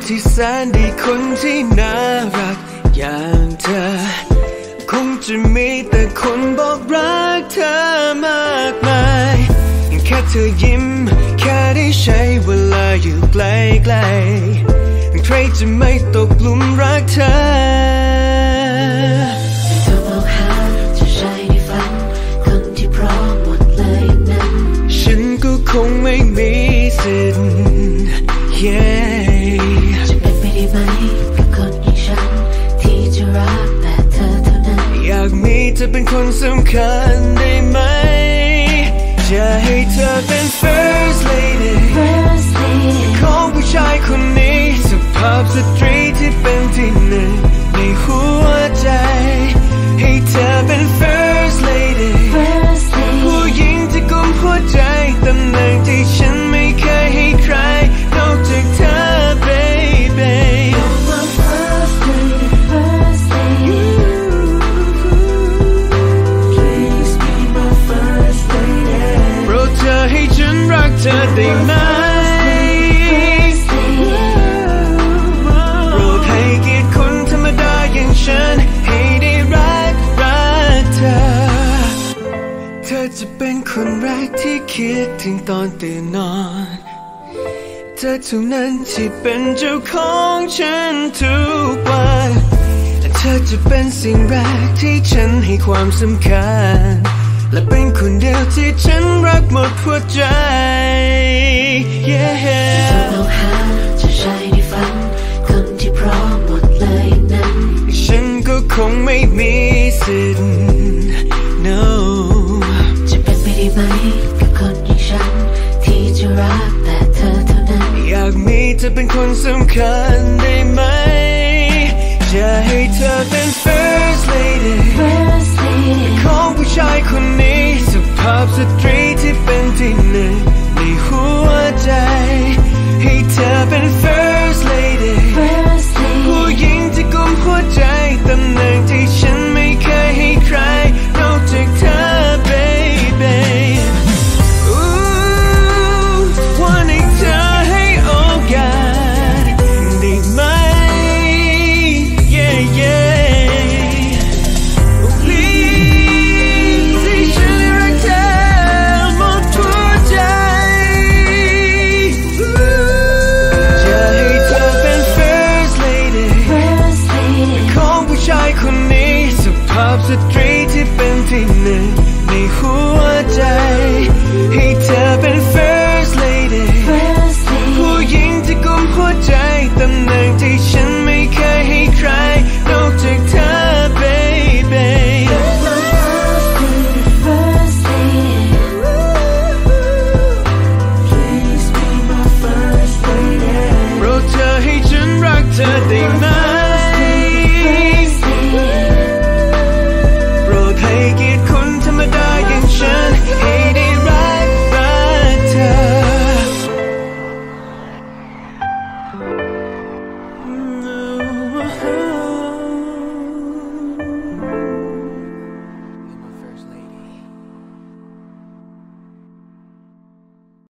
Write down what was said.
ที่แสนดีคนที่น่ารักอย่างเธอคงจะมีแต่คนบอกรักเธอมากมายแค่เธอยิ้มแค่ได้ใช้เวลาอยู่ใกล้ๆใครจะไม่ตกหลุมรักเธอเธอมองหาจะใช่ในฝันคนที่พร้อมหมดเลยนั้นฉันก็คงไม่มีสิทธิ์จะเป็นไปได้ไหมกับคนอย่างฉันที่จะรักแต่เธอเท่านั้นอยากมีเธอเป็นคนสำคัญได้ไหมจะให้เธอเป็น first lady ของผู้ชายคนนี้สุภาพสตรีที่เป็นที่หนึ่งในหัวใจให้เธอเป็น first lady ผู้หญิงที่กุมหัวใจตำแหน่งที่ฉันไม่เคยให้ใครนอกจากเธอ baby Please be my first lady โปรดเธอให้ฉันรักเธอได้ไหมโปรดให้เกียรติคนธรรมดาอย่างฉันให้ได้รักเธอเธอจะเป็นคนแรกที่คิดถึงตอนตื่นนอนเธอเท่านั้นที่เป็นเจ้าของฉันทุกวันเธอจะเป็นสิ่งแรกที่ฉันให้ความสำคัญและเป็นคนเดียวที่ฉันรักหมดหัวใจเธอมองหาจะใช่ในฝันคนที่พร้อมหมดเลยนั้นฉันก็คงไม่มีสิทธิ์ no จะเป็นไปได้ไหมกับคนอย่างฉันที่จะรักแต่เธอเท่านั้นอยากมีเธอเป็นคนสำคัญได้ไหมจะให้เธอเป็น first lady ของผู้ชายคนนี้สุภาพสตรีที่เป็นที่หนึ่งในหัวใจให้เธอเป็น first lady ผู้หญิงที่กุมหัวใจตำแหน่งที่ฉันไม่เคยให้ใครนอกจากเธอ babyวันให้เธอให้โอกาสได้ไหม yeah please ให้ฉันรักเธอหมดหัวใจจะให้เธอเป็น first lady ของผู้ชายคนนี้สุภาพสตรีที่เป็นที่หนึ่งในหัวใจให้เธอเป็น first lady ผู้หญิงที่กุมหัวใจตำแหน่งที่ฉันไม่เคยให้ใครนอกจากเธอ baby Please be my first lady โปรดเธอให้ฉันรักเธอได้ไหม